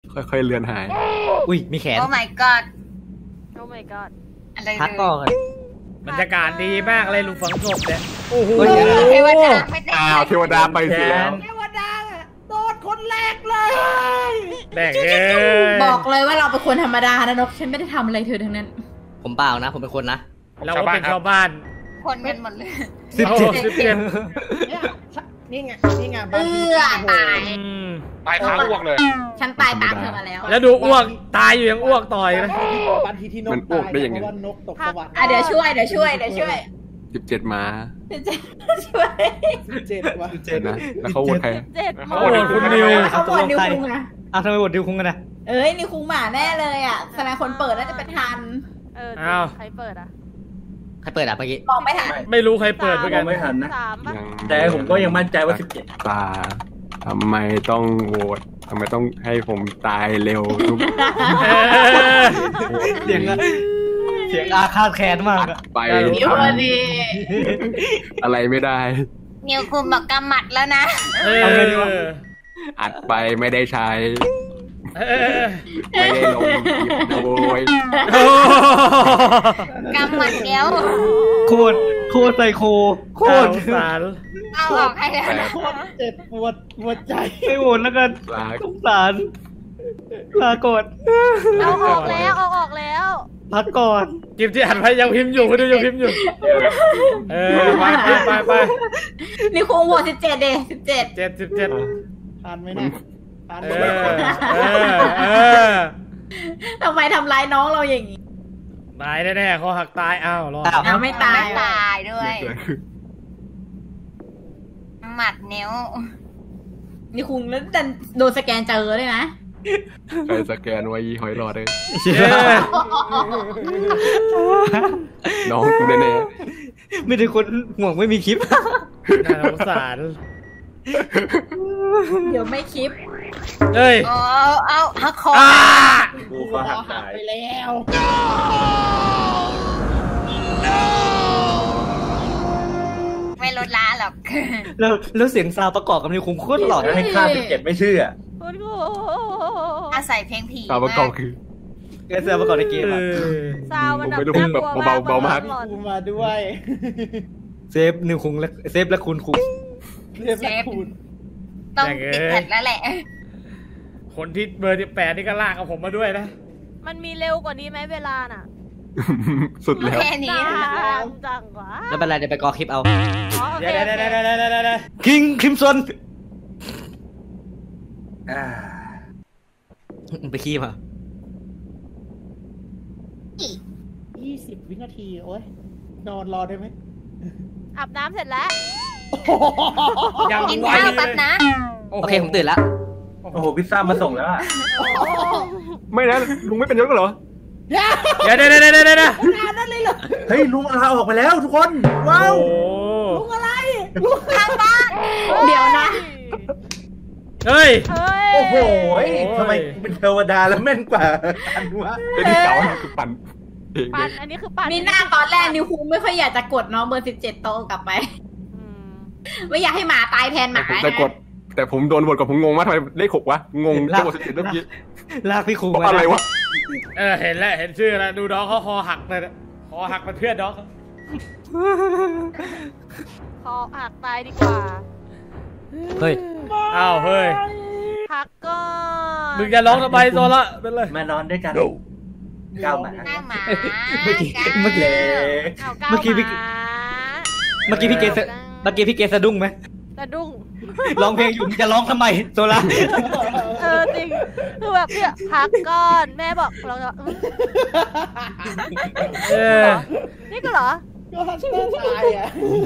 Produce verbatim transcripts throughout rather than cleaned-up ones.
ค่อยๆเลือนหายอุ้ยมีแขนโอ้ my god โอ้ my god อะไรพักก่อนบรรยากาศดีมากเลยลุงฝังศพเนี่ยโอ้โหเทวดาไม่ได้อ้าวเทวดาไปสิแล้วเทวดาโดนคนแรกเลยแบกเอ้ยบอกเลยว่าเราเป็นคนธรรมดานะนกฉันไม่ได้ทำอะไรเธอทั้งนั้นผมเปล่านะผมเป็นคนนะเราก็เป็นชาวบ้านคนกันหมดเลยสิบเจ็ดสิบเจ็ดนี่ไงนี่ไงเออตายตายค้างอ้วกเลยฉันตายตามเธอมาแล้วแล้วดูอ้วกตายอยู่ยังอ้วกต่อยนะบันทีที่นกตายเพราะว่านกตกสวรรค์อ่ะเดี๋ยวช่วยเดี๋ยวช่วยเดี๋ยวช่วยสิบเจ็ดมาช่วยเจ็ดวะเจ็ดนะแล้วเขาโหวตใครเขาโหวตคุณนิวเขาโหวตนิวคุงนะอ้าวทำไมโหวตนิวคุงกันนะเอ้ยนิวคุงหมาแน่เลยอ่ะแสดงคนเปิดน่าจะเป็นทันเออใครเปิดอ่ะใครเปิดอ่ะเมื่อกี้บอกไม่ทันไม่รู้ใครเปิดเหมือนกันไม่ทันนะแต่ผมก็ยังมั่นใจว่าสิบเจ็ดตาทำไมต้องโหวตทำไมต้องให้ผมตายเร็วทุกเสียงเสียงอาฆาตแค้นมากไปนิวดีอะไรไม่ได้นิวคุมบอกกำหมัดแล้วนะอัดไปไม่ได้ใช้ไม่ได้ลงคลิปโดยกำหมัดเดียวโคตรโคตรไซโคโคตรสารเอาออกให้แล้วโคตรเจ็บปวดปวดใจไม่โหวตแล้วกันสงสารลาก่อนเอาออกแล้วเอาออกแล้วพักก่อนกิฟที่อัดไปยังพิมพ์อยู่คุณดูยังพิมพ์อยู่เออไปไปไปนี่คงโหวตสิบเจ็ดเดสิบเจ็ดเจ็ดสิบเจ็ดทันไหมนะทันไหมทำไมทำร้ายน้องเราอย่างนี้ตายแน่ๆเขาหักตายอ้าวรอเอาไม่ตายไม่ตายด้วยหมัดนิ้วนี่คุงแล้วดันโดนสแกนเจอเลยนะใครสแกนไว้หอยหลอดเลยน้องกูแน่ๆไม่ได้คนห่วงไม่มีคลิปน่าสงสารเดี๋ยวไม่คลิปเฮ้ยเอาเอาหักคอกูก็หักไปแล้วไม่ลดละหรอกแล้วแล้วเสียงซาวประกอบกับนิวคุงโคตรหลอนให้ค่าสิบเจ็ดไม่เชื่ออาศัยเพลงผีซาวประกอบคือแกซาวประกอบในเกมอะซาวมันแบบเบาเบามากกูมาด้วยเซฟนิวคุงและเซฟและคุณคุงเซฟและคุณต้องติดแผ่นแล้วแหละคนที่เบอร์ที่แปดนี่ก็ลากเอาผมมาด้วยนะมันมีเร็วกว่านี้ไหมเวลาน่ะสุดแล้วแค่นี้จังวะแล้วเป็นไรเดี๋ยวไปกอคลิปเอาเดี๋ยวเดี๋ยวเดี๋ยวเดี๋ยวเดี๋ยวคิงคริมซอนไปขี้มายี่สิบวินาทีโอ้ยนอนรอได้ไหมอาบน้ำเสร็จแล้วกินข้าวแป๊บนะโอเคผมตื่นแล้วโอ้โหพิซซ่ามาส่งแล้วอ่ะไม่นะลุงไม่เป็นยศเหรอเดี๋ยวเดี๋ยวเดี๋ยวเดี๋ยวเดี๋ยวนั่นเลยเหรอเฮ้ยลุงลาออกไปแล้วทุกคนว้าวลุงอะไรลุงทางบ้านเดี๋ยวนะเฮ้ยโอ้โหทำไมเป็นเทวดาแล้วแม่นกว่าอันวะเป็นที่เก่าคือปั่นปั่นอันนี้คือปั่นมีหน้าตอนแรกนิวคุงไม่ค่อยอยากจะกดน้องเบอร์สิบเจ็ดโตกลับไปไม่อยากให้หมาตายแทนหมาแต่กดแต่ผมโดนบทกับผมงงมากทำไมเลขหกวะงงเลขสิบเจ็ดเมื่อกี้ลากพี่คุงอะไรวะเออเห็นแล้วเห็นชื่อแล้วดูน้องเขาคอหักเลยคอหักเป็นเพื่อนน้องคอหักตายดีกว่าเฮ้ยอ้าวเฮ้ยพักก่อนมึงจะร้องทำไมโซล่าเป็นเลยมานอนด้วยกันก้าวหมาเมื่อกี้เมื่อกี้เมื่อกี้พี่เมื่อกี้พี่เกสเมื่อกี้พี่เกสสะดุ้งไหมสะดุ้งร้องเพลงอยู่จะร้องทำไมโซล่าเออจริงคือแบบเนี่ยพักก่อนแม่บอกเราจะเออนี่ก็เหรอก็ทัชเชอร์ตายอ่ะ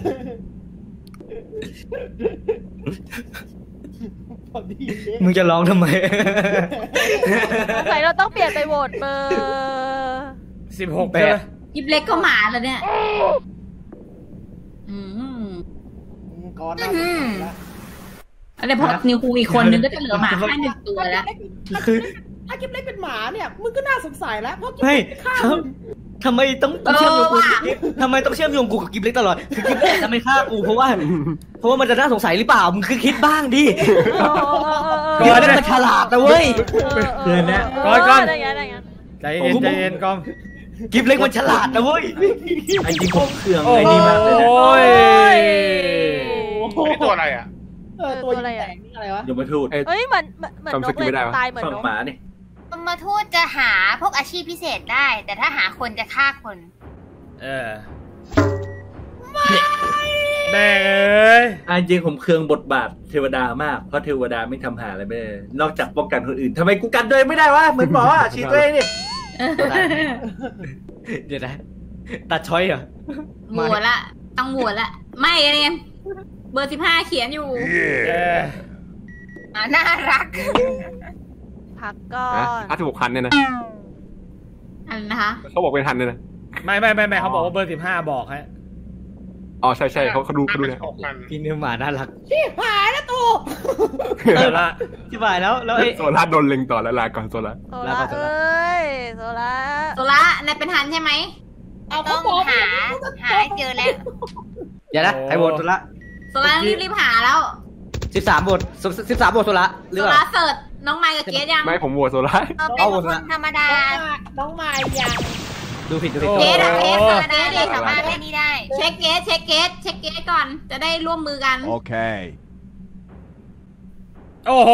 มึงจะร้องทำไมสงสัยเราต้องเปลี่ยนไปโหวตเบอร์สิบหกแปดยิบเล็กก็หมาแล้วเนี่ยอืมก่อนนะอันนี้พอนิวคุงอีกคนนึงก็จะเหลือหมาแค่หนึ่งตัวแล้วคือถ้ากิ๊บเล็กเป็นหมาเนี่ยมึงก็น่าสงสัยแล้วเพราะกิ๊บไม่ฆ่าทำไมต้องต้องเชื่อมโยงกูกับกิฟทำไมต้องเชื่อมโยงกูกับกิฟเล็กตลอดคือกิฟเล็กจะไม่ฆ่ากูเพราะว่าเพราะว่ามันจะน่าสงสัยหรือเปล่ามึงคือคิดบ้างดิกิฟเล็กมันฉลาดนะเว้ยเดือนนี้ก่อนก่อนได้ไงได้ไงใจเย็นใจเย็นก่อนกิฟเล็กมันฉลาดนะเว้ยไอ้จริงผมเครื่องไอ้นี่มากเลยนะโอ้ยนี่ตัวอะไรอ่ะเออตัวอะไรอ่ะนี่อะไรวะอย่ามาทูดเอ้ยเหมือนเหมือนนกเลยตายเหมือนฝั่งนกหมาเนี่ยมาทูตจะหาพวกอาชีพพิเศษได้ แต่ถ้าหาคนจะฆ่าคนเออแม่เอ้ยไอ้จริงผมเครื่องบทบาทเทวดามากเพราะเทวดาไม่ทำหาอะไรไม่ได้นอกจากป้องกันคนอื่นทำไมกูกันด้วยไม่ได้วะเหมือนหมออ่ะฉีดตัวเองนี่เดี๋ยวนะตัดช้อยเหรอหมวดละต้องหมวดละไม่เรียนเบอร์สิบห้าเขียนอยู่เอออ่าน่ารักพักก่อฮะนห้าสิบหกคันเนี่ยนะอะไรนะคะเขาบอกเป็นทันเนี่ยนะไม่ไม่ไม่ไม่เขาบอกว่าเบอร์สิบห้าบอกฮะอ๋อใช่ใช่เขาเขาดูเขาดูนะหกพันพี่เนื้อหมาน่ารักหายแล้วตัวเออละที่บ่ายแล้วแล้วไอ้โซล่าโดนเล็งต่อแล้วลาก่อนโซล่าโซล่าเอ้ยโซล่าโซล่านายเป็นทันใช่ไหมเอาต้เขาองบอกหาหาให้เจอแล้วเดี๋ยวนะใครโหวตโซละโซล่ารีบรีบหาแล้วสิบสามโหวตสิบสามโหวตโซละหรืโซอเปล่าล่าเสิร์ชน้องไมค์กับเกสยังไม่ผมโหวตโซล่าเราเป็นคนธรรมดาน้องมายยังดูผิดดูผิดเกสอะเกสธรเสิรร์มชเกดาสเลดิยสามารถเล่นนี้ได้เช็คเกสเช็คเกสเช็คเกสก่อนจะได้ร่วมมือกัน Okay. โอ้โห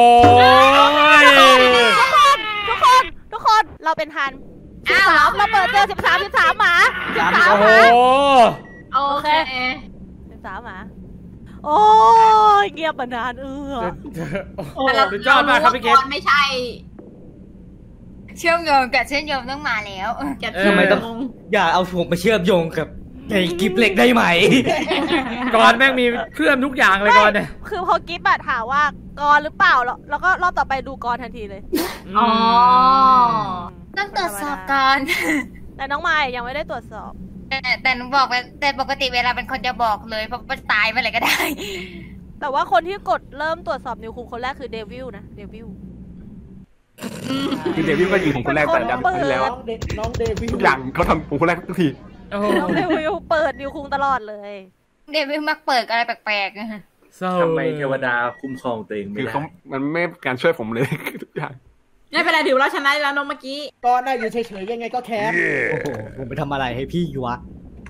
ทุกคนทุกคนทุกคนเราเป็นทันอ้าวเหรอเราเปิดเจอสิบสามสิบสามหมาสิบสามโอ้หโหมาโอเคสิบสามหมาโอ้ยเงียบมานานเออแต่เราสุดยอดมากครับพี่เกเราศรู้ว่าไม่ใช่เชื่อมโยงกับเชื่อมโยงต้องมาแล้วจะเออทำไมต้องอย่าเอาถูกมาเชื่อมโยงกับไอ้กิฟเล็กได้ไหมก่อนแม่งมีเพื่อนทุกอย่างเลยก่อนเนี่ยคือพอกิ๊บอะถามว่ากรหรือเปล่าแล้วแล้วก็รอบต่อไปดูกรทันทีเลยอ๋อต้องตรวจสอบก่อนแต่น้องไม้ยังไม่ได้ตรวจสอบแต่แต่หนูบอกไปแต่ปกติเวลาเป็นคนจะบอกเลยเพราะว่าตายไปเลยก็ได้แต่ว่าคนที่กดเริ่มตรวจสอบนิวคุงคนแรกคือเดวิลนะเดวิลคือเดวิดก็ยิงผมคนแรกแต่ดันที่แล้วน้องเดน้องเดวิดทุกอย่างเขาทำผมคนแรกทุกทีโอ้โหน้องเดวิลเปิดนิวคุงตลอดเลยเดวิดมักเปิดอะไรแปลกเศร้าทำไมเทวดาคุ้มครองตัวเองไม่คือได้เขามันไม่การช่วยผมเลยทุกอย่างไม่เป็นไรถือว่าเราชนะแล้วน้องเมื่อกี้ก็น่าอยู่เฉยๆยังไงก็แคสโอ้โหผมไปทำอะไรให้พี่อยู่วะ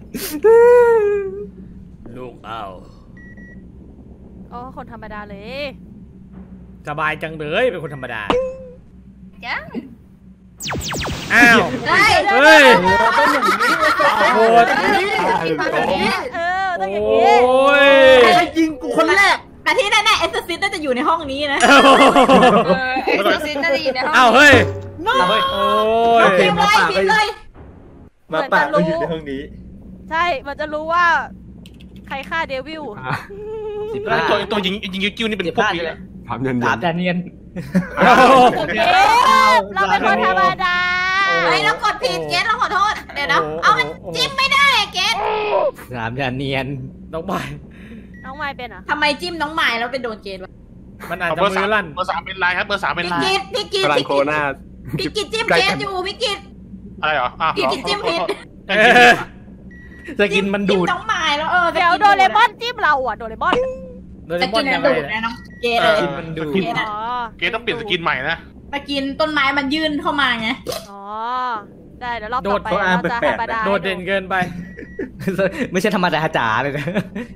ลูกเอาอ๋อคนธรรมดาเลยสบายจังเลยเป็นคนธรรมดาๆจ้ะอ้าวเฮ้ยเฮ้ยต้องอย่างนี้โหดเออต้องอย่างโอ้นี้ยไอ้ยิงกูคนแรกแต่ที่แน่ๆเอสซิสน่าจะอยู่ในห้องนี้นะเออเอ็กซ์โซซินน่าจะอยู่ในห้องอ้าวเฮ้ยเอาเว้ยโอ้ยพิมพ์เลยพิมพ์เลยมาป่าก็อยู่ในห้องนี้ใช่มันจะรู้ว่า ใครฆ่าเดวิลสิบห้าตัวตัวยิงยิงยูจิ้วนี่เป็นสิบพวกห้านี้ใช่ไหมเลยถามเย็นถามแดเนียนโอ้โหเอ๊ะเราเป็นคนธรรมดาเฮ้ยเรากดผิดเกสเราขอโทษ เดี๋ยวนะเอามันจิ้มไม่ได้อะเกสถามแดเนียนน้องใบน้องไม้เป็นเหรอ่ะทำไมจิ้มน้องหมายแล้วไปโดนเกสวะมันอาจจะเบอร์มืสามอลั่นเบอร์สามเป็นลายครับเบอร์สามเป็นพี่ลายกิตพี่กิตพลังพี่โคกิตนาพี่กิตจิ้มใกล้เกกัสนอยู่พี่กิตอะไรเหรออ่ะพี่กิตจิ้มผิดเออสกินมันดูดจิ้น้องหมายแล้วเออเดี๋ยวโดเรมอนจิ้มเราอ่ะโดเรมอนโดเรจะมอกินนยังดูไงดเนี่ยนะน้องเกสเลยสกินมันดูดอ๋อเกต้องเปลี่ยนสกินใหม่นะมากินต้นไม้มันยื่นเข้ามาไงอ๋อได้เดี๋ยวรอบต่อไปโดดเราจะเขาอ่านธรรมดาโดดเด่นเกินไปไม่ใช่ธรรมดาจ๋าเลยนะ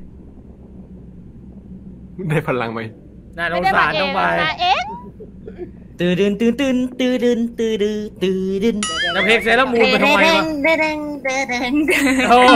ได้พลังไหมน่าสไม่งได้สามารเอน้องงใบมาเองตื่นตื่นตื่นตื่นตื่นตื่นตื่นตื่นตื่นแล้วเพลงเซเลอร์มูนไปทำไมวะเด้งเด้งเด้งเด้งโอ้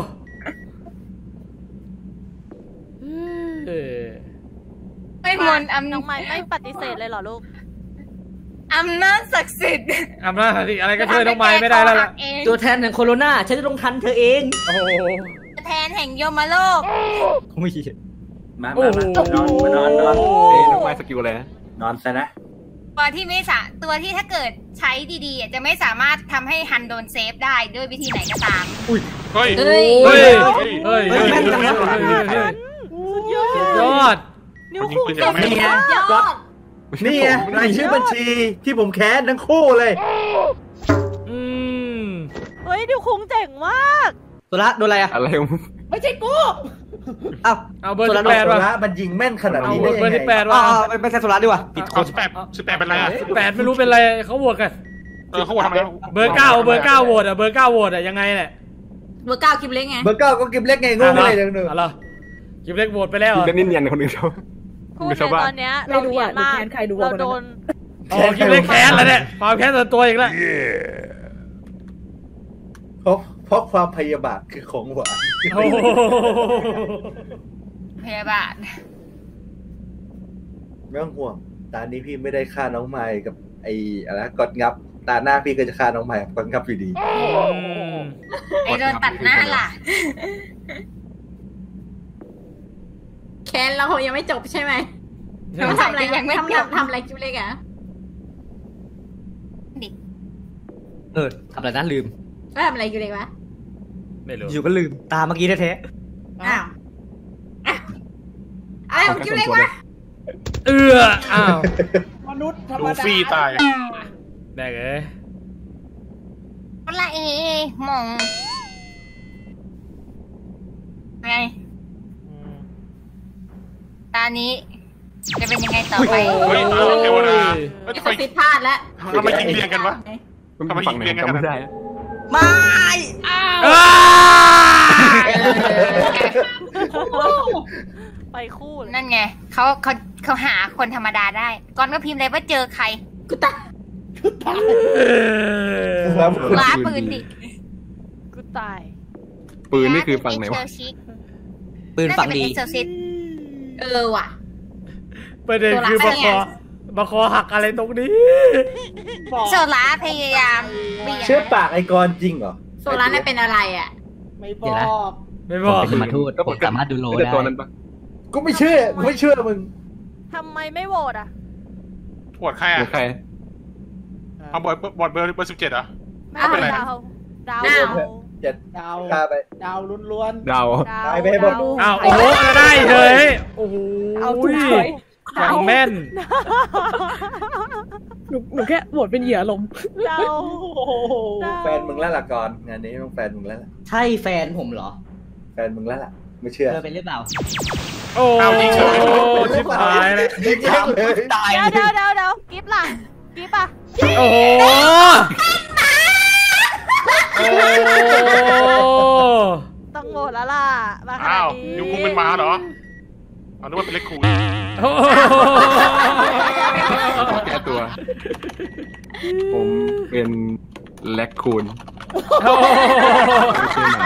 เออไม่มนต์อำน้องไม้ไม่ปฏิเสธเลยเหรอลูกอำนาจศักดิ์สิทธิ์อำนาจสิอะไรก็ช่วยน้องใบไม่ได้แล้วล่ะเองตัวแทนแห่งโคโรนาฉันจะลงทันเธอเองโอ้โหแทนแห่งยมโลกไม่มาโอ้มาโหมานอนมานอนนอนเอ้ยน้องไม้สกิลอะไรนะนอนซะนะตัวที่ไม่สาตัวที่ถ้าเกิดใช้ดีๆอ่ะจะไม่สามารถทำให้ฮันโดนเซฟได้ด้วยวิธีไหนก็ตามเฮ้ยเฮ้ยเฮ้ยเฮ้ยเฮ้ยเฮ้ยเฮ้ยเฮ้ยเฮ้ยสุดยอสุดดยอดนิ้วคุ้งยิงปืนเก่งจากแม่ยอดนี่ไงรายชื่อบัญชีที่ผมแค้นทั้งคู่เลยอืมเฮ้ยฮ้ยดิวคุงเจ๋งมากตัวละโดนอะไรอ่ะอะไรไม่ใช่กูอ้าวเอาเบอร์ตัวสิละบแปดโซว่ะล่ามันยิงแม่นขนาดเอานี้เบได้อร์ยังสิบแปไงดว่ะอ๋อไม่ใช่โซล่าดีกว่าผิดคเอานสิบแปดสิบแปดเป็นไรอ่ะสิบแปดไม่รู้เป็นไรเขาโหวตกันเออเขาบอกทำไมเบอร์เก้าเบอร์เก้าโหวตอ่ะเบอร์เก้าโหวตอ่ะยังไงเนี่ยเบอร์เก้ากิมเล็กไงเบอร์เก้าก็กิมเล็กไงโง่เลยเดี๋ยวหนึ่งอะไรกิมเล็กโหวตไปแล้วเหรอเล่นนิดเนียนคนอื่นเขาพูดในตอนเนี้ยเราเนียนมากเราโดนโอ้กิมเล็กแค้นแล้วเนี่ยความแค้นส่วนตัวอีกแล้วเพราะเพราะความพยาบาทคือของหวานโอ้โหพยาบาทไม่ต้องห่วงตานี้พี่ไม่ได้ฆ่าน้องไม้กับไอ้อะไรกดงับตาหน้าพี่ก็จะฆ่าน้องไม้กับกดงับอยู่ดีไอโดนตัดหน้าล่ะแคนเรายังไม่จบใช่ไหมทำอะไรยังไม่ทำทำอะไรกิมเล็กอะเออทำอะไรนะลืมก็ทำอะไรกิมเล็กวะไม่รู้อยู่ก็ลืมตามเมื่อกี้แท้อ้าวอะไรของกิมเล็กวะเอื้ออ้าวมนุษย์ธรรมลูดาฟี่ตายแดกเอ้ยละเอมองไงตอนนี้จะเป็นยังไงต่อไปเฮ้ยตายแล้วเทวดาเฮ้ยไอ้ทำสไมปิดพลาดแล้วทำไมยิงเรียงกันวะมันฝั่งไหนผมจำไม่ได้อะๆไม่อ้าไปคู่เลยนั่นไงเขาเขาเขาหาคนธรรมดาได้ ก่อนก็พิมพ์เลยว่าเจอใครกูตายล้าปืนดิกูตายปืนนี่คือฝั่งไหนวะปืนฝั่งดีน่าจะเป็นเอ็กซ์โซซิสเออว่ะประเด็นคือโซบะล่าคอบะคอหักอะไรตรงนี้บอกโซล่าพยายามเบี่ยงเชื่อปากไอ้กรจริงเหรอโซล่าเนี่ยเป็นอะไรอ่ะไม่บเดี๋ยวนะอกไม่บอกเป็นมาทูตผมสามารถดูโลแต่ได้ตัวนั้นปะกูไม่เชื่อกูไม่เชื่อมึงทำไมไม่โหวตอ่ะปวดใครหอ่ะรือใครเอาบอดบอดเบอร์เบอร์สิบเจ็ดเหรอไม่เป็นไรดาวดาวดาวจะดาวฆ่าไปดาวล้วนดาวดาวตายไปให้หมดอ้าวโอ้โหได้เลยโอ้โหเอาถูกเฉยอย่างแม่นหนูหนูแค่โหวตเป็นเหยื่อลมดาวๆโอ้โหดาวแฟนมึงแล้วล่ะกรงานนี้ต้องแฟนมึงแล้วล่ะใช่แฟนผมเหรอแฟนมึงแล้วล่ะไม่เชื่อเธอเป็นหรือเปล่าโอ้โหชิบหายเลยถามตายเดี๋ยวเดี๋ยวเดี๋ยวเดี๋ยวกิฟต์ล่ะกิฟต์อ่ะโอ้โหโอ้ต้องโหวตแล้วล่ะมาขนาอ้าดวนี้ยูคุงเป็นม้าเหรอเอานึกว่าเป็นเล็กคูณแก้ตัว ผมเป็นแลคคูนไม่ใช่หมา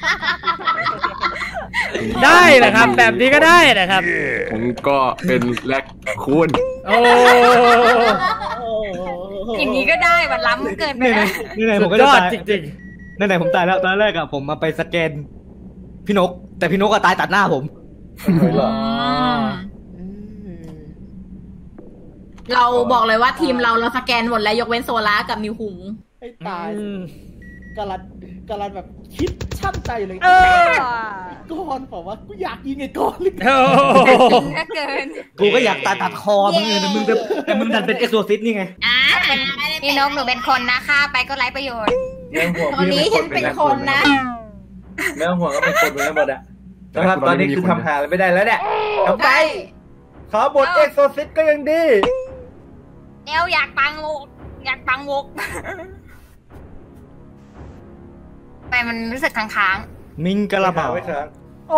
ได้นะครับ แบบนี้ก็ได้นะครับผมก็เป็นแลคคูนโอ้อย่างนี้ก็ได้มันล้ำเกินไปนี่ไงนะนี่ไงผมสุก็ดยจะอดตายจริงนั่นไหนผมตายแล้วตอนแรกอะผมมาไปสแกนพี่นก แต่พี่นกก็ตายตัดหน้าผมไม่หรอกเราบอกเลยว่าทีมเราเราสแกนหมดแล้วยกเว้นโซล่ากับนิวหุงให้ๆตายอืมกำลังกำลังแบบคิดช่ำใจเลยเออก่อนบอกว่ากูอยากยิงไอ้ก่อนเลยโอ้จริงเหลือเกินกูก็อยากตายตัดคอมึงเลยแต่มึงจะแต่มึงดันเป็นเอ็กโซซิสนี่ไงอ่ะพี่นกหนูเป็นคนนะฆ่าไปก็ไร้ประโยชน์ไม่ต้องห่วงตอนนี้ฉันเป็นคนนะไม่ต้องห่วงก็เป็นคนเหมือนกันหมดอะนะครับตอนนี้คือทำหาอะไรไม่ได้แล้วเนี่ยทำไปขอบทเอ็กโซซิสก็ยังดีเอวอยากปังวกอยากปังวกไปมันรู้สึกค้างมิงกะละเบาไว้ครั้งโอ้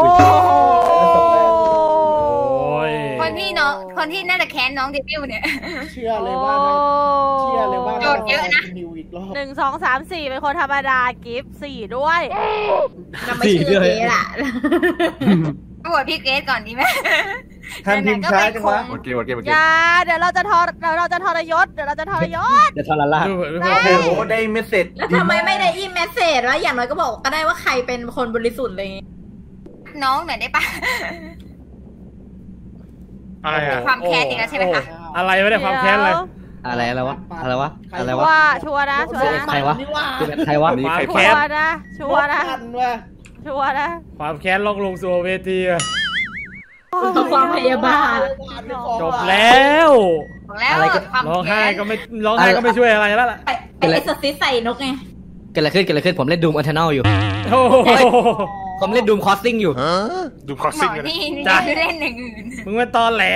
โอ้ยๆคนที่น้องคนที่น่าจะแค้นน้องเดบิวต์เนี่ยเชื่อเลยว่าเชื่อเลยว่าโจทย์เยอะนะนิวอีกรอบหนึ่งสองสามสี่เป็นคนธรรมดากิฟต์สี่ด้วยเราไม่ชื่อเจ๊ล่ะโหวตพี่เกรซก่อนดีไหมท่านพิมพ์ช้าจังวะโอเคโอเคโอเคอย่าเดี๋ยวเราจะทอเดี๋ยวเราจะทรยศเดี๋ยวเราจะทรยศจะทรลาดดูดูโอ้โหได้เมสเซจแล้วทำไมไม่ได้อีเมสเซจวะอย่างน้อยก็บอกก็ได้ว่าใครเป็นคนบริสุทธิ์เลยน้องหน่อยได้ปะอะไรอ่ะความแค้นอีกแล้วใช่ไหมคะอะไรวะเนี่ยความแค้นอะไรอะไรอะไรวะอะไรวะอะไรวะว่าชัวร์นะชัวร์นะใครวะนี่ว่าคือใครวะอันนี้ใครชัแพ้วร์นะชัวร์นะกันว่ะชัวร์นะความแค้นลงลงสู่เวทีอะความพยาบาทจบแล้วบอกแล้วอะไรก็ความร้องไห้แค้นก็ไม่ร้องไห้ก็ไม่ช่วยอะไรแล้วล่ะไอ้เอ็กซ์ซิสใส่นกไงกกิดอะไรขึ้นเกิดอะไรขึ้นผมเล่นดูมอันเทอร์เนลอยู่โอ้โหผมเล่นดูมคอสซิ่งอยู่ดูคอสหมซิ่องกันนี่นี่จ้ะเล่นอย่างอื่นมึงมาตอนแหล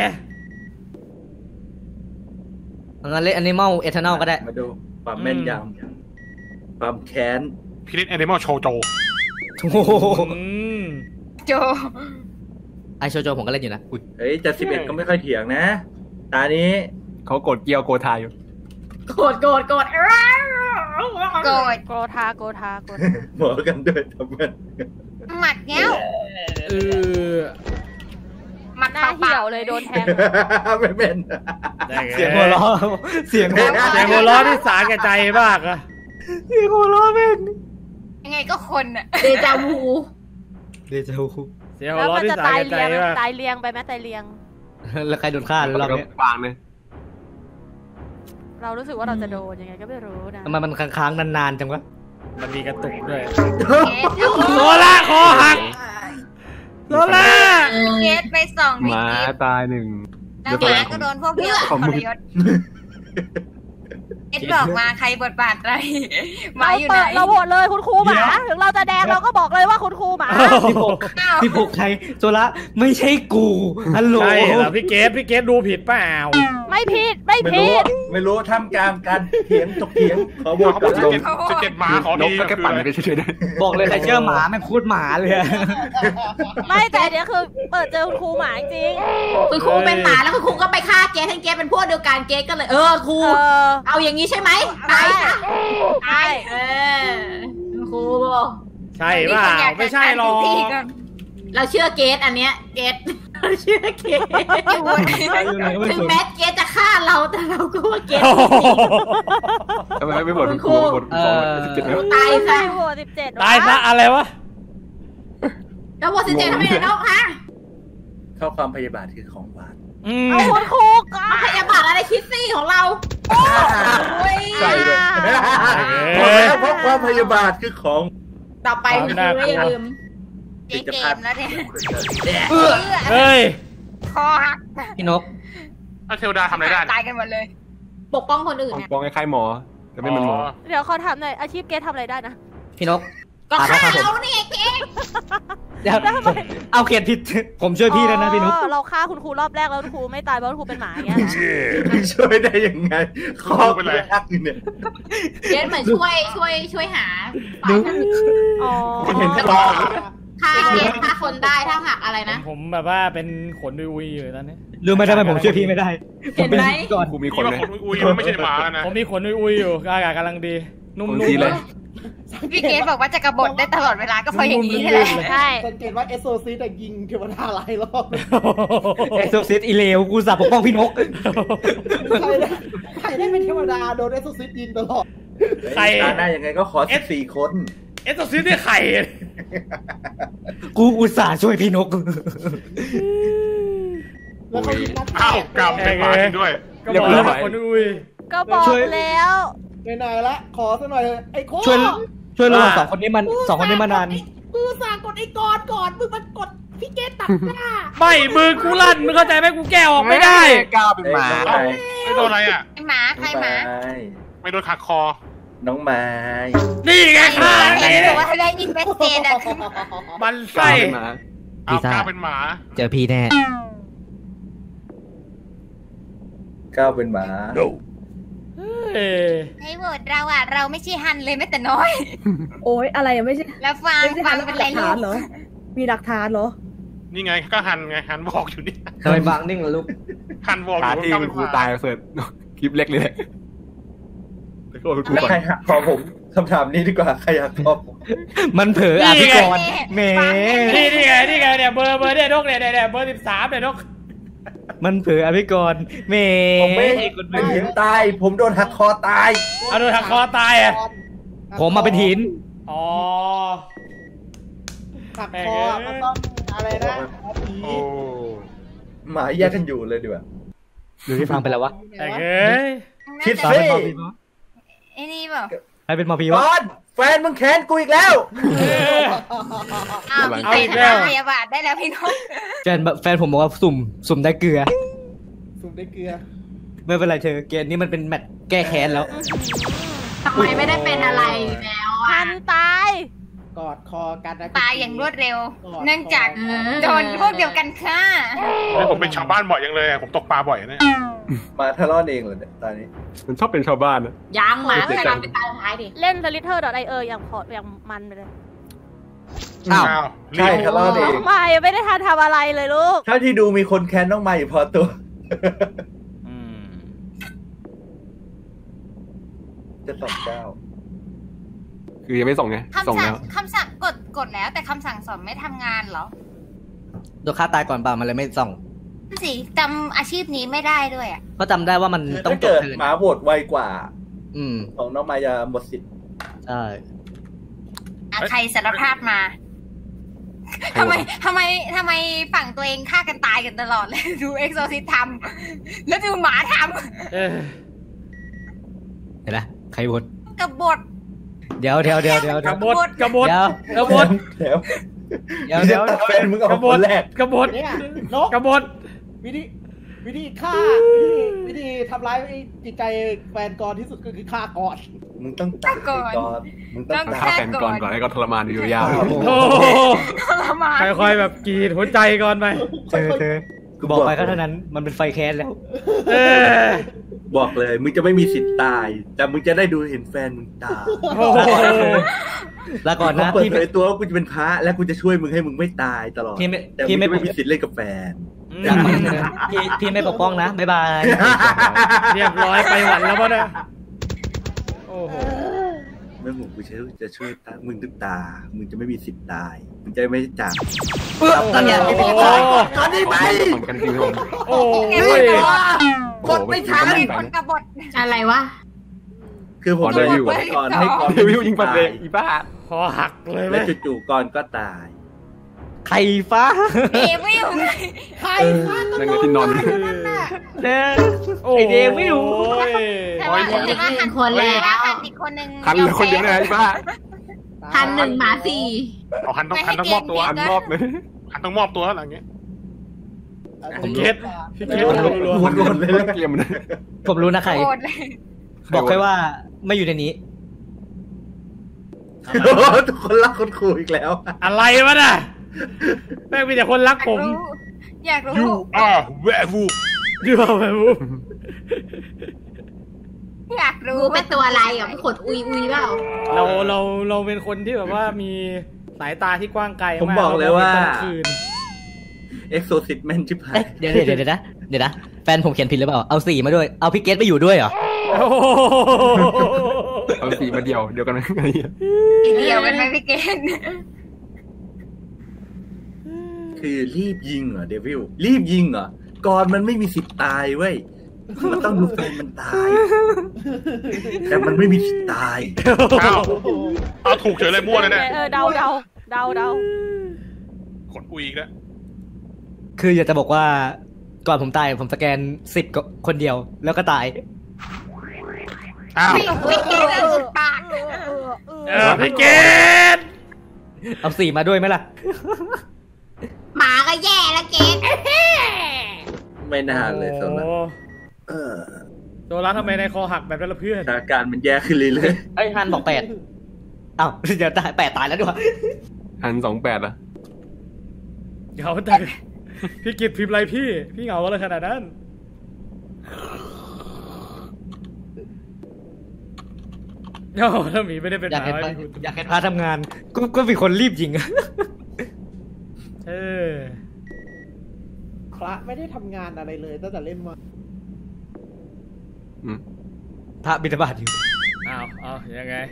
งั้นเล่น Animal Eternal ก็ได้มาดูความแม่นยำความแค้นพี่เล่นแอนิมอลโชโจโอ้โหอืมโจไอโชโจผมก็เล่นอยู่นะอุ้ยเฮ้ยจะสิบเอ็ดก็ไม่ค่อยเถียงนะ ตานี้เขากดเกียวโกทาอยู่โกรธโกรธโกรธโกรธโกธาโกธาโกธาหมอกันด้วยทำไมหมัดเงี้ยวเออหมัดหน้าเปล่าเหี่ยวๆเลยโดนแทงไม่เป็นเสียงหัวเราะเสียงหัวเราะเสียงหัวเร้อนที่สาแก่ใจมากอะเสียงหัวเราะแม่งยังไงก็คนอะเดจาวูเดจาวูเสียงหัแล้ว วเร้อมัน นที่จะสาตายแก่ใจเรียงมากตายเรียงไปไหมตายเรียงแล้วใครโดนฆ่าในรอบนี้ปางเลยเรารู้สึกว่าเราจะโดนยังไงก็ไม่รู้นะทำไมมันค้างๆนานๆจังวะมันมีกระตุกด้วยเกสโซล่าคอหักโซล่าเกสไปส่องหพี่มากิฟต์ตายหนึ่งแล้วหมาก็โดนพวกเดียวทรยศเกสบอกมาใครบทบาทอะไรหมาเราอยู่ไหนเปิดเราโหวตเลยคุณครูหมาถึงเราจะแดงเราก็บอกเลยว่าคุณครูหมาพี่พกอ้าวพี่พกใครโซละไม่ใช่กูฮัลโหลใช่เหรอพี่เกฟพี่เกฟดูผิดเปล่าไม่ผิดไม่ไม่ผิรู้ดไม่รู้ท่ามกลางการเถียงถกเถียงขอโหวตเขาบก่ออก นสิบเจ็ดสิบเจ็ดหมาของนดีกก็แค่ปั่นคือไปเฉยๆได้บอกเลยใครเชื่อหมาแม่งพูดหมาเลยอะไม่แต่เดี๋ยวคือเปิดเจอคุณครูหมาจริงคุณครูเป็นหมาแล้วคุณครูก็ไปฆ่าเกสทั้งเกสเป็นพวกเดียวกันเกสก็เลยเออครูเออเอาอย่างนี้ใช่ไหมตายซะใช่เออครูบอกใช่เปล่าไม่ใช่หรอกเราเชื่อเกสอันเนี้ยเกสเราเชื่อเกสถึงแม้เกสจะฆ่าเราแต่เราก็ว่าเกสโอ้โหทำไมไม่บทครูบทสองสิบเจ็ดตายซะโหวตสิบเจ็ดตายซะอะไรวะแล้วโหวตสิบเจ็ดทำไมเนี่ยน้องคะเข้าความพยาบาทคือของหวานอืมเอาคุณครูก็มาพยาบาทอะไรคิดซี่ของเราโอ้ยใส่เลยพอแล้วเพราะความพยาบาทคือของต่อไปคุณครูก็อย่าลืมเจ๊เกมแล้วเนี่ยเฮ้ยคอหักพี่นกถ้าเทวดาทำอะไรได้ตายกันหมดเลยปกป้องคนอื่นของนะปองคล้ายๆหมอแต่ไม่เหมือนหมอเดี๋ยวเขาถามหน่อยอาชีพเกสทำอะไรได้นะพี่นกก็อ่ะฆ่าครับผมเราเนี่ยเกสเดี๋ยวผมเอาเขียนผิด ผมช่วยพี่แล้วนะพี่นกอ๋อเราฆ่าคุณครูรอบแรกแล้วคุณครูไม่ตายเพราะคุณครูเป็นหมาอย่างเงี้ยนะช่วยได้ยังไงคอเป็นไรฮักอยู่เนี่ยเกสเหมือนช่วยช่วยช่วยหาฝ่ายนั้นอ๋อเห็นคอฆ่าเกสฆ่าคนได้ถ้าหักอะไรนะผมแบบว่าเป็นขนอุยๆอยู่ตอนนี้รู้ไหมทำไมผมช่วยพี่ไม่ได้เห็นไหมก่อนครูมีคนี่นว่าเลยคนอุ้ยๆมันไม่ใช่หมาแล้วนะผมมีขนอุยๆอยู่อากาศกำลังดี นุ่มคนๆสีเลยพี่เกสบอกว่าจะกระบฏได้ตลอดเวลาก็เพราะอย่างนี้แหละใช่สังเกตว่าเอสโซซีแต่ยิงเทวดาหลายรอบเอ็กโซซิสอีเลวกูสับปกป้องพี่นกใครได้ใครได้เป็นเทวดาโดนเอสโซซียิงตลอดใครตาหน้ายังไงก็ขอสิบสี่คนเอสโซซิสนี่ไข่กูอุตส่าห์ช่วยพี่นกแล้วเขายิงนัดอ้าวกลับเป็นหมาจริงด้วยก็บอกแล้วว่าขนอุยก็บอกช่วยแล้วไหนๆละขอสักหน่อยเถอะไอ้โค้ช่วยช่วยระหว่างสองคนนี้มันสองคนนี้มานานมือสั่งกดไอ้กอนก่อนมึงมันกดพี่เกตตัดหน้าไม่มือกูลั่นมึงเข้าใจไหมกูแก้ออกไม่ได้ก้าวเป็นหมาไอ้ไม่โดนอะไรอ่ะไอ้หมาใครหมาไม่โดนขัดคอน้องไม้นี่ไงไอ้หค่ะมาเห็นบอกว่าได้อินเวสเตนอะคือมันก้าไส้วเป็นหมาเอากล้าเป็นหมาเจอพี่แน่ก้าวเป็นหมาเอ้ยในโหวตเราอะเราไม่ใช่ฮันเลยแม้แต่น้อยโอ้ยอะไรอะไม่ใช่แล้วฟังไม่ใช่ฟัหางเป็นหไรลักลูฐานกเหรอ มีหลักฐานเหรอนี่ไงก็หันไงหันบอกอยู่นี่ทำไมบางนิ่งล่ะลูกหันบอกอตายู่ที่ว่าเป็นครูเป็นหตามายเสิร์ตคลิปเล็กเลยแหละแต่ก็เป็นครูแล้วก่อนใครหักคอผมคำถามนี้ดีกว่าใครหักคอผมมันเผลออ่ะพี่กรณ์แหมนี่นี่ไงนี่ไงเนี่ยเบอร์เบอร์เนี่ยนกเนี่ยเนี่ยเนี่ยเบอร์สิบสามเนี่ยนกมันเผลออ่ะพี่กรณ์แหมผมไม่เป็นหินตาย ผมโดนหักคอตายเอาโดนหักคอตายอ่ะผมมาเป็นหินอ๋อหักคอมันต้องอะไรนะหมอผีโอ้หมาแยกกันอยู่เลยดีกว่าดูที่ฟังไปแล้ววะแต่เอ้ยคิดตาสิเป็นมอพีวะไอ้นี่เปล่าใครเป็นมอพีก่วะอนแฟนมึงแค้นกูอีกแล้วอ้าวมีใครหาพยาบาทได้แล้วพี่นกแฟนแฟนผมบอกว่าสุ่มสุ่มได้เกลือสุ่มได้เกลือไม่เป็นไรเธอเกมนี้มันเป็นแมตช์แก้แค้นแล้วอทำไมไม่ได้เป็นอะไรแล้วอ่ะฮันตายกอดคอกันนะตายอย่างรวดเร็ว เนื่องจากโดนพวกเดียวกันฆ่าผมเป็นชาวบ้านบ่อยยังเลยผมตกปลาบ่อยเนี่ยมาทะเลาะเองเหรอเนี่ยตอนนี้มันชอบเป็นชาวบ้านนะยังหมาไม่ตามไปตายท้ายดิเล่นสลิเทอร์ดอทไอเอออย่างพออย่างมันไปเลยอ้าวใช่ทะเลาะเองไม่ไม่ได้ทันทำอะไรเลยลูกเท่าที่ดูมีคนแค้นน้องมาอยู่พอตัวอืมจะสองเก้าคือยังไม่ส่งไงส่งคำสั่แล้งวคำสั่งกดกดแล้วแต่คำสั่งสอนไม่ทำงานเหรอโดนฆ่าตายก่อนเปล่ามันเลยไม่ส่องสิจำอาชีพนี้ไม่ได้ด้วยอ่ะเพราะจำได้ว่ามันคือต้องถ้าจบเกิดเทิร์นหมาโหวตไวกว่าอืมของน้องมายาหมดสิทธิ์ใช่อ่ะใครสารภาพมาทำไมทำไมทำไมฝั่งตัวเองฆ่ากันตายกันตลอดเลย ดูเอ็กโซซิสทำแล้วดูหมาทเออเห็นไหมใครบดำกบฏเดี๋ยวเดี๋ยวเดี๋ยวเดี๋ยวกเดี๋ยวบฏกบฏเดี๋ยวกบฏแล้วเดี๋ยวเดี๋ยวแฟนมึงเอาคนแรกกบฏเนี่ยนกกบฏวิธีวิธีฆ่าวิธีวิธีทำร้ายจิตใจแฟนกรที่สุดก็คือฆ่าก่อนมึงต้องตายก่อนมึงต้องฆ่าตายแฟนก่อนก่อนให้เขาทรมานอยู่ยาวโอ้โหทรมานค่อยๆแบบกรีดหัวใจก่อนไปเธอเธอกูบอกไปก็เท่านั้นมันเป็นไฟแคสแล้วเออบอกเลยมึงจะไม่มีสิทธิ์ตาย แต่มึงจะได้ดูเห็นแฟนมึงตายโอ้โหแล้วก่อนนะเขาเปิดพี่เผยตัวว่ากูจะเป็นพระและกูจะช่วยมึงให้มึงไม่ตายตลอดพี่ไม่แต่พี่มึงไม่จะไม่มีสิทธิ์เล่นกับแฟนยังไม่พี่พี่ไม่ปกป้องนะบ๊ายบายเรียบร้อยไปหวันแล้วป่ะเนี่ยโอ้โหเมื่อหมูกูจะจะช่วยตามึงตึกตา มึงจะไม่มีสิทธิ์ตาย มึงจะไม่จากเพื่อตั้งอย่างโอ้นี้โหตอนนี้ไหมๆคนกันจริงผมโอ้ไงโหวะกดไม่ทันเป็นคนกบฏอะไรวะคือผมอ๋อเดวิลก่อนให้ก่อนเดวิลยิงปัดเลยอีบ้าคอหักเลยไหมแล้วจู่ๆก่อนก็ตายใครฟ้าเดวิลไงใครฆ่านั่นไงที่นอนเด้อโอ้ไอเดวิลใช่ไหมโอ้ยแต่ว่าหันคนแล้วแต่ว่าหันอีกคนนึงคันเลยคนเดียวเลยอีบ้าพันหนึ่งหมาสี่เอาหันต้องหันต้องมอบตัวอันมอบเลยหันต้องมอบตัวอะไรอย่างเงี้ยพี่เกตพี่เกตรัววนๆเลยเล่นเกมนะผมรู้นะใครโกรธเลยบอกแค่ว่าไม่อยู่ในนี้ทุกคนรักคนคุยอีกแล้วๆอะไรวะน่ะแม่งมีแต่คนรักผมอยากรู้ยูอ่าแวร์วูฟดูเอาไปบุ๊อยากรู้กูเป็นตัวอะไรอ่ะมึงขดอุยอุยเปล่าเราเราเราเป็นคนที่แบบว่ามีสายตาที่กว้างไกลมากผมบอกเลยว่ารมองห็นตอนคืนเอ็กโซซิตแมนชิบหายเอ๊ะเดี๋ยวเดี๋ยวเดี๋ยวนะเดี๋ยวนะแฟนผมเขียนผิดหรือเปล่าเอาสี่มาด้วยเอาพี่เกตไปอยู่ด้วยเหรอโอ้โหเอาสีมาเดียวเดียวกันไหมไงเดียวกันไหมพี่เกณฑ์คือรีบยิงเหรอเดวิลรีบยิงเหรอก่อนมันไม่มีสิทธิ์ตายเว้ยมันต้องดูแฟนมันตาย แต่มันไม่มีสิทธิ์ตายอ้าวเอาถูกเฉยเลยมั่วเลยเนี่ยเออเดาเดาเดาเดากดอุยอีกแล้วคืออยากจะบอกว่าก่อนผมตายผมสแกนสิบคนเดียวแล้วก็ตายอ้าวไม่ไม่เกณฑ์สุดปากเออพี่เกตเอาสี่มาด้วยไหมล่ะหมาก็แย่แล้วเกณฑ์ไม่นานเลยโซล่าโอ้เออโซล่าทำไมในคอหักแบบนั้นล่ะเพื่อนสถานการณ์มันแย่ขึ้นเรื่อยไอ้ยฮันบอกแปดอ้าวเดี๋ยวตายแปดตายแล้วด้วยหันสองแปดอะเหงาแต่พี่กิตพิมพ์อะไรพี่ พี่เหงาอะไรขนาดนั้นโอ้ถ้าหมีไม่ได้เป็นหอยากมาเห็นไว้พาพี่คุณอยากเห็นพาทำงานก็ก็มีคนรีบยิงเออพระไม่ได้ทำงานอะไรเลยตั้งแต่เล่นมาอืมพระบิณฑบาตอยู่อ้าวอ้าวยังไง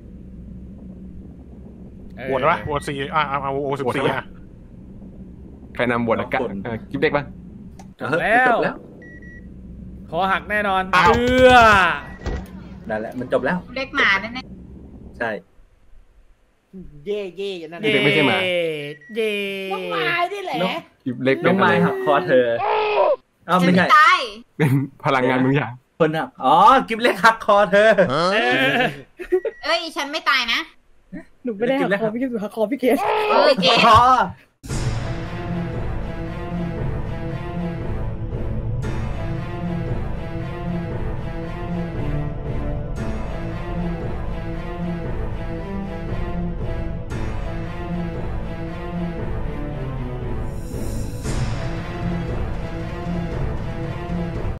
เออโหวตวะโหวตสี่อ่าเอาเอาโหวตสิบสี่อ่ะใครนำบทละกันเออกิฟเด็กปะๆเออจบแล้วคอหักแน่นอนเอื้อนั่นแหละมันจบแล้วเล็กหมาแน่ใช่เย่เย่อย่างนั้นเย่เย่น้องไม้นี่แหละกิฟเล็กน้เป็อน งอะไม้ไรหักคอเธอๆอ้าวฉัไม่นใช่ไม่ตายเป็นพลังงานบางอย่างคนหักอ๋อกิฟเล็กหักคอเธอเออเอ้ยฉันไม่ตายนะหนูไม่ได้หักคอพี่เกศหักคอพี่เกศเอ้ยเกดอ๋อ